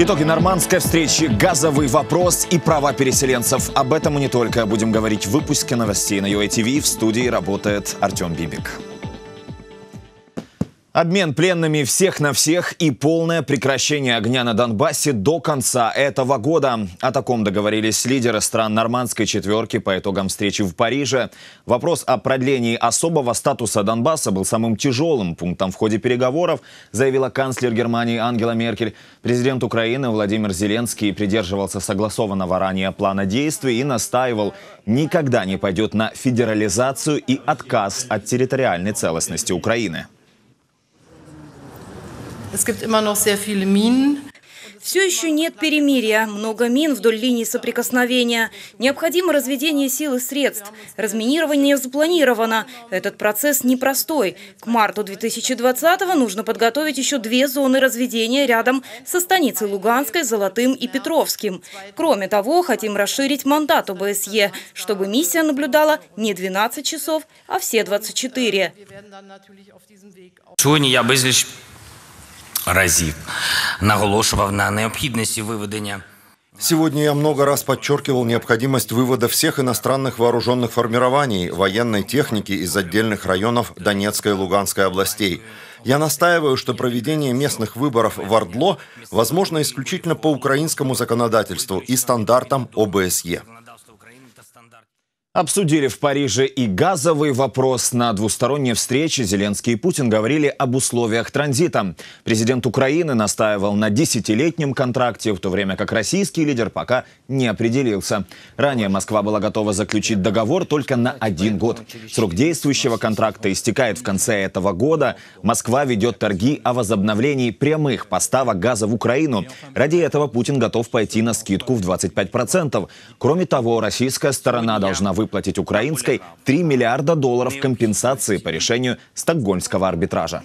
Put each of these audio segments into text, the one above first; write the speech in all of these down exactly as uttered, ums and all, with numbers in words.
Итоги нормандской встречи, газовый вопрос и права переселенцев. Об этом и не только будем говорить в выпуске новостей на ю эй ти ви. В студии работает Артем Бибик. Обмен пленными всех на всех и полное прекращение огня на Донбассе до конца этого года. О таком договорились лидеры стран нормандской четверки по итогам встречи в Париже. Вопрос о продлении особого статуса Донбасса был самым тяжелым пунктом в ходе переговоров, заявила канцлер Германии Ангела Меркель. Президент Украины Владимир Зеленский придерживался согласованного ранее плана действий и настаивал, никогда не пойдет на федерализацию и отказ от территориальной целостности Украины. Все еще нет перемирия. Много мин вдоль линии соприкосновения. Необходимо разведение сил и средств. Разминирование запланировано. Этот процесс непростой. К марту две тысячи двадцатого нужно подготовить еще две зоны разведения рядом со станицей Луганской, Золотым и Петровским. Кроме того, хотим расширить мандат о бэ эс е, чтобы миссия наблюдала не двенадцать часов, а все двадцать четыре. Сегодня я безліч разів наголошував на необхідності виведення. Сегодня я много раз подчеркивал необходимость вывода всех иностранных вооруженных формирований, военной техники из отдельных районов Донецкой и Луганской областей. Я настаиваю, что проведение местных выборов в Ордло возможно исключительно по украинскому законодательству и стандартам о бэ эс е. Обсудили в Париже и газовый вопрос. На двусторонней встрече Зеленский и Путин говорили об условиях транзита. Президент Украины настаивал на десятилетнем контракте, в то время как российский лидер пока не определился. Ранее Москва была готова заключить договор только на один год. Срок действующего контракта истекает в конце этого года. Москва ведет торги о возобновлении прямых поставок газа в Украину. Ради этого Путин готов пойти на скидку в двадцать пять процентов. Кроме того, российская сторона должна выполнить выплатить украинской три миллиарда долларов компенсации по решению Стокгольмского арбитража.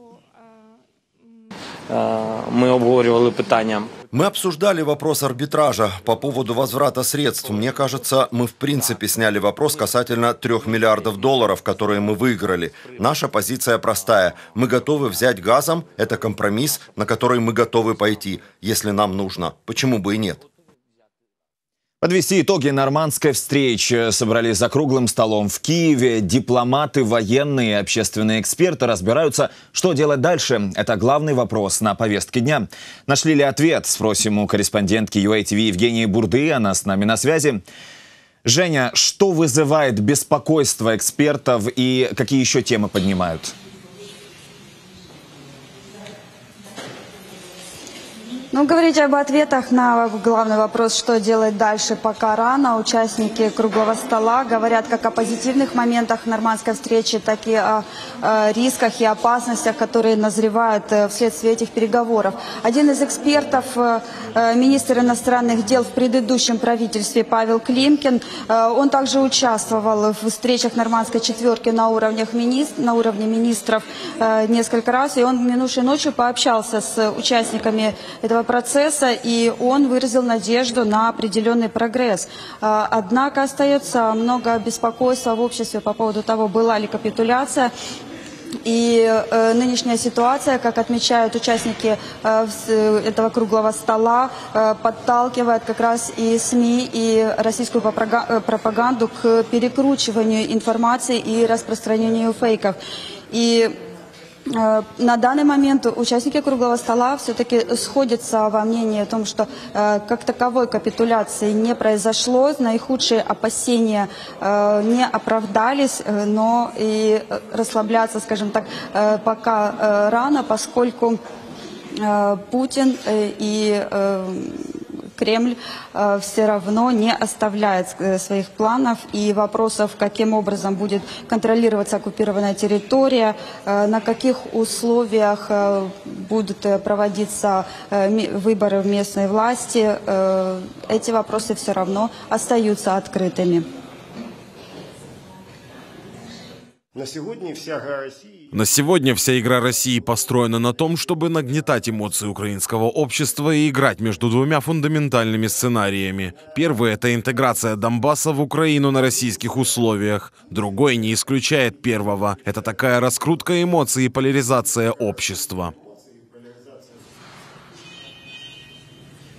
Мы обговорювали питання. Мы обсуждали вопрос арбитража по поводу возврата средств. Мне кажется, мы в принципе сняли вопрос касательно трех миллиардов долларов, которые мы выиграли. Наша позиция простая. Мы готовы взять газом. Это компромисс, на который мы готовы пойти, если нам нужно. Почему бы и нет? Подвести итоги нормандской встречи собрались за круглым столом в Киеве. Дипломаты, военные и общественные эксперты разбираются, что делать дальше. Это главный вопрос на повестке дня. Нашли ли ответ? Спросим у корреспондентки ю эй ти ви Евгении Бурды. Она с нами на связи. Женя, что вызывает беспокойство экспертов и какие еще темы поднимают? Ну, говорить об ответах на главный вопрос, что делать дальше, пока рано. Участники круглого стола говорят как о позитивных моментах нормандской встречи, так и о, о рисках и опасностях, которые назревают вследствие этих переговоров. Один из экспертов, министр иностранных дел в предыдущем правительстве Павел Климкин, он также участвовал в встречах нормандской четверки на, уровнях министр, на уровне министров несколько раз, и он минувшей ночью пообщался с участниками этого процесса, и он выразил надежду на определенный прогресс. Однако остается много беспокойства в обществе по поводу того, была ли капитуляция. И э, нынешняя ситуация, как отмечают участники э, этого круглого стола, э, подталкивает как раз и СМИ, и российскую пропаганду к перекручиванию информации и распространению фейков. И на данный момент участники круглого стола все-таки сходятся во мнении о том, что э, как таковой капитуляции не произошло, наихудшие опасения э, не оправдались, э, но и расслабляться, скажем так, э, пока э, рано, поскольку э, Путин э, и э, Кремль э, все равно не оставляет э, своих планов и вопросов, каким образом будет контролироваться оккупированная территория, э, на каких условиях э, будут э, проводиться э, выборы в местной власти. Э, эти вопросы все равно остаются открытыми. На сегодня вся игра России... На сегодня вся игра России построена на том, чтобы нагнетать эмоции украинского общества и играть между двумя фундаментальными сценариями. Первый – это интеграция Донбасса в Украину на российских условиях. Другой не исключает первого. Это такая раскрутка эмоций и поляризация общества.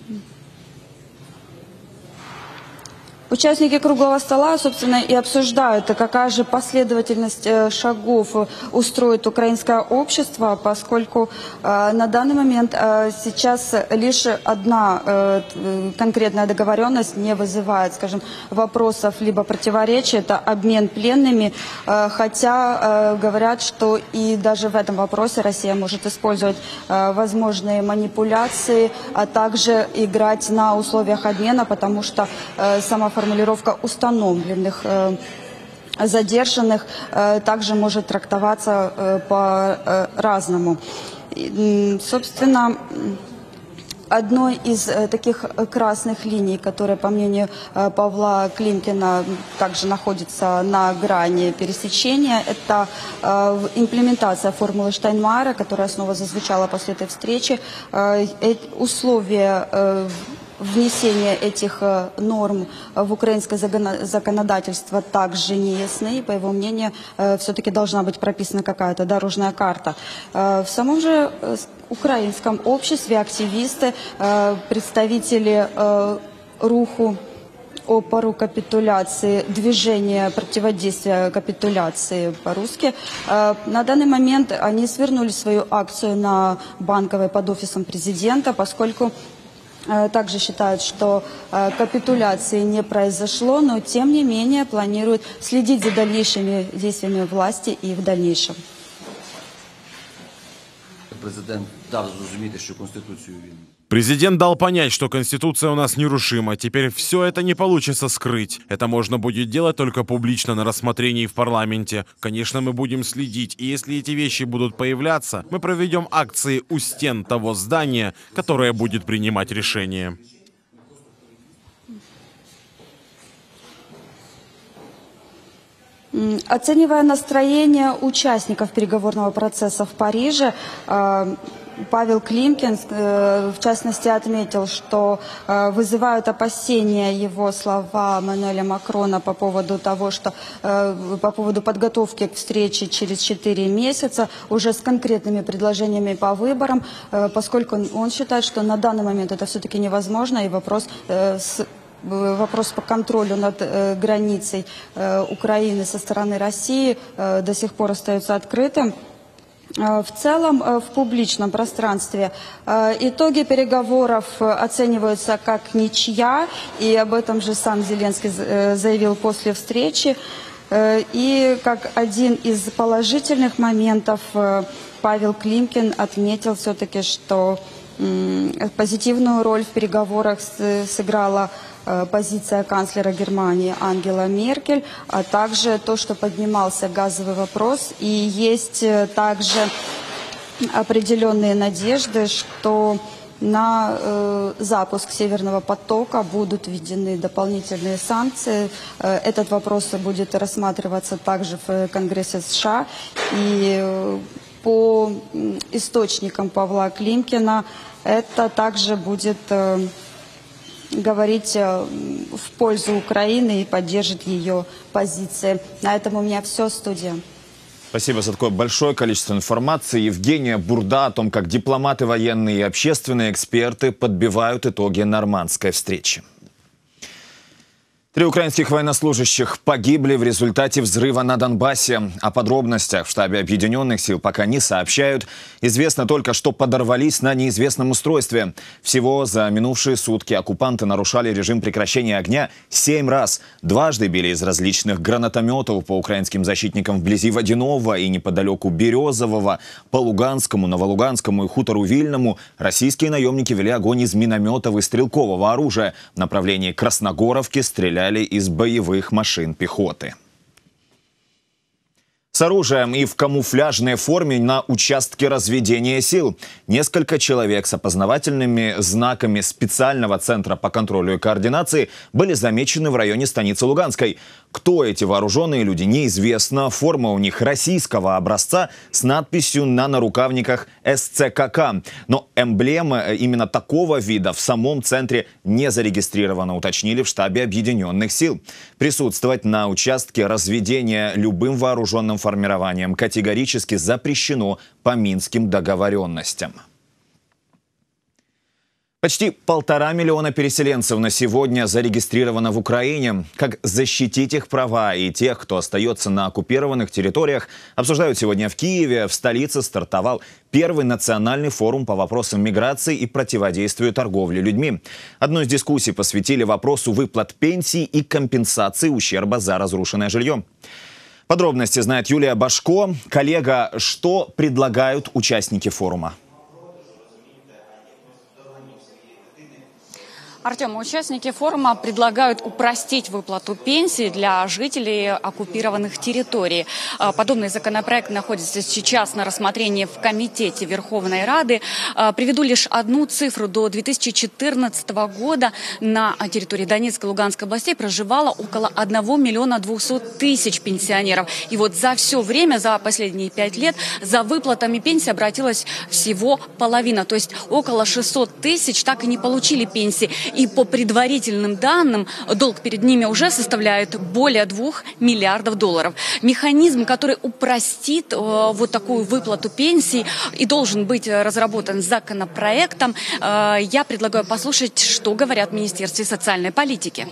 Участники круглого стола, собственно, и обсуждают, какая же последовательность шагов устроит украинское общество, поскольку э, на данный момент э, сейчас лишь одна э, конкретная договоренность не вызывает, скажем, вопросов либо противоречий, это обмен пленными, э, хотя э, говорят, что и даже в этом вопросе Россия может использовать э, возможные манипуляции, а также играть на условиях обмена, потому что э, сама формулировка установленных э, задержанных э, также может трактоваться э, по-разному. Э, собственно, одной из э, таких красных линий, которая, по мнению э, Павла Климкина, также находится на грани пересечения, это э, имплементация формулы Штайнмайера, которая снова зазвучала после этой встречи. Э, э, условия э, внесение этих норм в украинское законодательство также не ясны, и, по его мнению, все-таки должна быть прописана какая-то дорожная карта. В самом же украинском обществе активисты, представители руху опору капитуляции, движение противодействия капитуляции по-русски. На данный момент они свернули свою акцию на Банковой под офисом президента, поскольку также считают, что капитуляции не произошло, но тем не менее планируют следить за дальнейшими действиями власти и в дальнейшем. Президент дав зрозуміти, що Конституцію він... Президент дал понять, что Конституция у нас нерушима. Теперь все это не получится скрыть. Это можно будет делать только публично на рассмотрении в парламенте. Конечно, мы будем следить. И если эти вещи будут появляться, мы проведем акции у стен того здания, которое будет принимать решение. Оценивая настроение участников переговорного процесса в Париже, Павел Климкин, в частности, отметил, что вызывают опасения его слова Эммануэля Макрона по поводу того, что по поводу подготовки к встрече через четыре месяца уже с конкретными предложениями по выборам, поскольку он считает, что на данный момент это все-таки невозможно, и вопрос с Вопрос по контролю над э, границей э, Украины со стороны России э, до сих пор остается открытым. Э, в целом, э, в публичном пространстве э, итоги переговоров э, оцениваются как ничья, и об этом же сам Зеленский э, заявил после встречи. Э, и как один из положительных моментов э, Павел Климкин отметил все-таки, что э, позитивную роль в переговорах с, сыграла позиция канцлера Германии Ангела Меркель, а также то, что поднимался газовый вопрос. И есть также определенные надежды, что на э, запуск Северного потока будут введены дополнительные санкции. Э, этот вопрос будет рассматриваться также в Конгрессе США. И э, по источникам Павла Климкина это также будет... Э, говорить в пользу Украины и поддержит ее позиции. На этом у меня все, студия. Спасибо за такое большое количество информации. Евгения Бурда о том, как дипломаты, военные и общественные эксперты подбивают итоги нормандской встречи. Три украинских военнослужащих погибли в результате взрыва на Донбассе. О подробностях в штабе Объединенных сил пока не сообщают. Известно только, что подорвались на неизвестном устройстве. Всего за минувшие сутки оккупанты нарушали режим прекращения огня семь раз. Дважды били из различных гранатометов по украинским защитникам вблизи Водяного и неподалеку Березового. По Луганскому, Новолуганскому и хутору Вильному российские наемники вели огонь из минометов и стрелкового оружия. В направлении Красногоровки стреляли из боевых машин пехоты. С оружием и в камуфляжной форме на участке разведения сил. Несколько человек с опознавательными знаками специального центра по контролю и координации были замечены в районе станицы Луганской. Кто эти вооруженные люди, неизвестно. Форма у них российского образца с надписью на нарукавниках эс цэ ка ка. Но эмблема именно такого вида в самом центре не зарегистрирована, уточнили в штабе Объединенных сил. Присутствовать на участке разведения любым вооруженным формированием категорически запрещено по минским договоренностям. Почти полтора миллиона переселенцев на сегодня зарегистрировано в Украине. Как защитить их права и тех, кто остается на оккупированных территориях, обсуждают сегодня в Киеве. В столице стартовал первый национальный форум по вопросам миграции и противодействию торговле людьми. Одну из дискуссий посвятили вопросу выплат пенсий и компенсации ущерба за разрушенное жилье. Подробности знает Юлия Башко. Коллега, что предлагают участники форума? Артем, участники форума предлагают упростить выплату пенсий для жителей оккупированных территорий. Подобный законопроект находится сейчас на рассмотрении в Комитете Верховной Рады. Приведу лишь одну цифру. До две тысячи четырнадцатого года на территории Донецкой и Луганской областей проживало около одного миллиона двухсот тысяч пенсионеров. И вот за все время, за последние пять лет, за выплатами пенсии обратилась всего половина. То есть около шестисот тысяч так и не получили пенсии. И по предварительным данным, долг перед ними уже составляет более двух миллиардов долларов. Механизм, который упростит э, вот такую выплату пенсий и должен быть разработан законопроектом, э, я предлагаю послушать, что говорят в Министерстве социальной политики.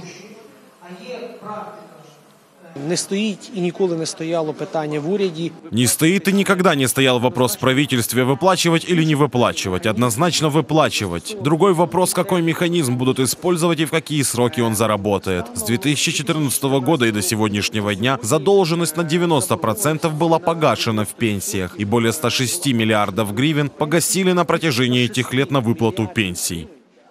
Не стоїть і ніколи не стояло питання в уряді. Не стоит и никогда не стоял вопрос в правительстве выплачивать или не выплачивать. Однозначно выплачивать. Другой вопрос, какой механизм будут использовать и в какие сроки он заработает. С две тысячи четырнадцатого года и до сегодняшнего дня задолженность на девяносто процентов была погашена в пенсиях. И более ста шести миллиардов гривен погасили на протяжении этих лет на выплату пенсий.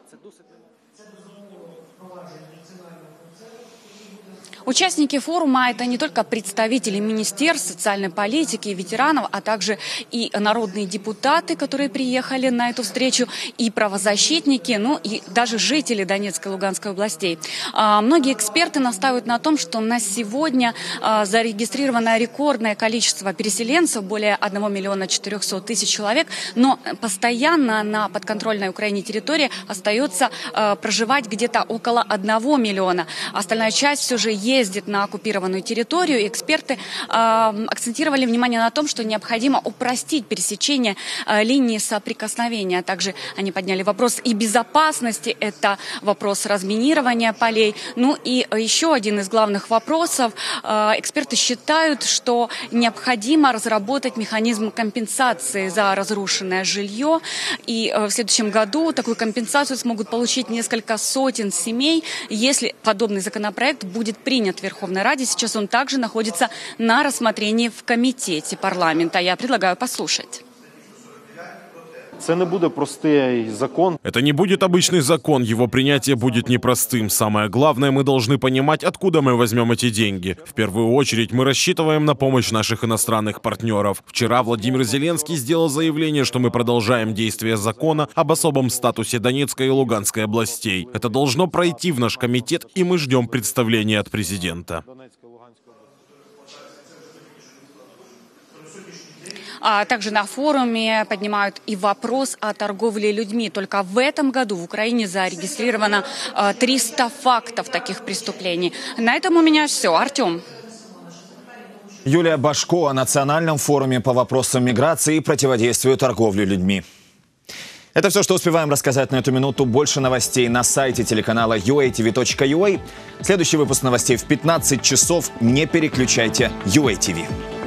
Участники форума – это не только представители министерств социальной политики, ветеранов, а также и народные депутаты, которые приехали на эту встречу, и правозащитники, ну и даже жители Донецкой и Луганской областей. А, многие эксперты настаивают на том, что на сегодня а, зарегистрировано рекордное количество переселенцев, более одного миллиона четырехсот тысяч человек, но постоянно на подконтрольной Украине территории остается а, проживать где-то около одного миллиона. Остальная часть все же есть. ездит на оккупированную территорию. Эксперты э, акцентировали внимание на том, что необходимо упростить пересечение э, линии соприкосновения. Также они подняли вопрос и безопасности, это вопрос разминирования полей. Ну и еще один из главных вопросов. Э, эксперты считают, что необходимо разработать механизм компенсации за разрушенное жилье. И э, в следующем году такую компенсацию смогут получить несколько сотен семей, если подобный законопроект будет принят в Верховной Раде. Сейчас он также находится на рассмотрении в Комитете парламента. Я предлагаю послушать. Это не будет простой закон. Это не будет обычный закон, его принятие будет непростым. Самое главное, мы должны понимать, откуда мы возьмем эти деньги. В первую очередь, мы рассчитываем на помощь наших иностранных партнеров. Вчера Владимир Зеленский сделал заявление, что мы продолжаем действие закона об особом статусе Донецкой и Луганской областей. Это должно пройти в наш комитет, и мы ждем представления от президента. А также на форуме поднимают и вопрос о торговле людьми. Только в этом году в Украине зарегистрировано триста фактов таких преступлений. На этом у меня все. Артем. Юлия Башко о национальном форуме по вопросам миграции и противодействию торговле людьми. Это все, что успеваем рассказать на эту минуту. Больше новостей на сайте телеканала ю эй ти ви точка ю а. Следующий выпуск новостей в пятнадцать часов. Не переключайте ю эй ти ви.